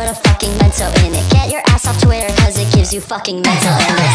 put a fucking mental in it. Get your ass off Twitter cause it gives you fucking mental illness.